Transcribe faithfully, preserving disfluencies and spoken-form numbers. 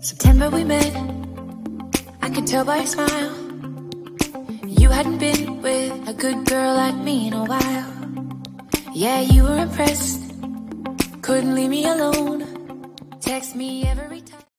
September we met, I could tell by your smile. You hadn't been with a good girl like me in a while. Yeah, you were impressed, couldn't leave me alone. Text me every time.